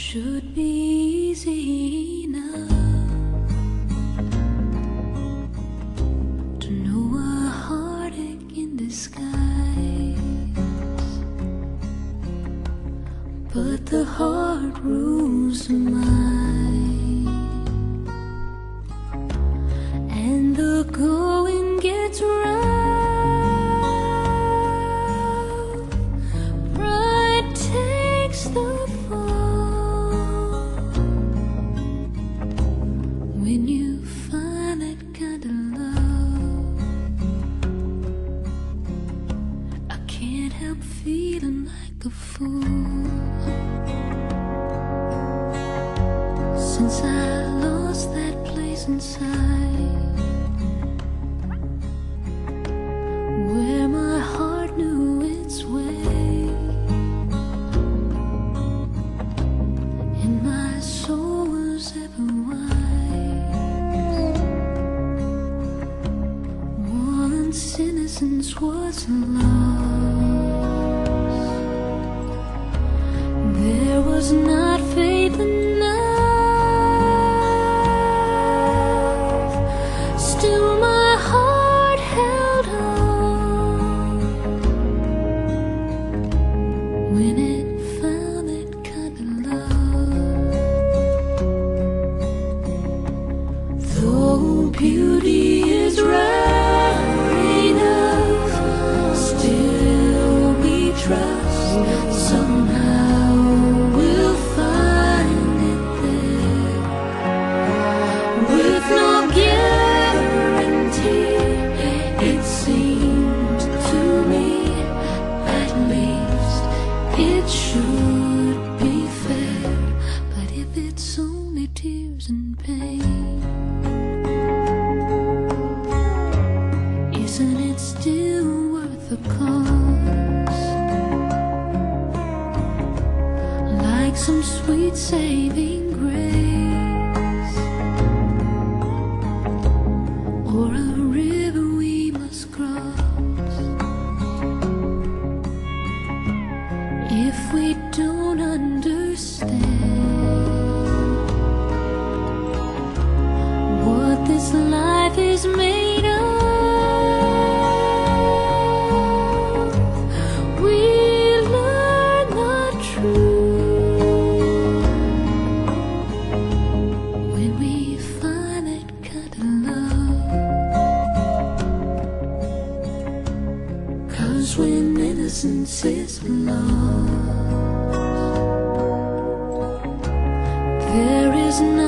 should be easy enough to know a heartache in disguise, but the heart rules the mind, and the going gets rough. Pride takes the fall when you find that kind of love. I can't help feeling like a fool since I lost that place inside where my heart knew its way, and my soul was ever wise. Once innocence was lost, there was not faith enough. Still my heart held on when it found that kind of love. Though beauty is rare enough, still we trust somehow we'll find it there, with no guarantee. It seems to me, at least, it should be fair. But if it's only tears and pain, isn't it still worth the cost? Like some sweet saving grace, or a river we must cross. If we don't understand what this life is made of, we learn the truth when we find that kind of love. 'Cause when innocence is lost, there is no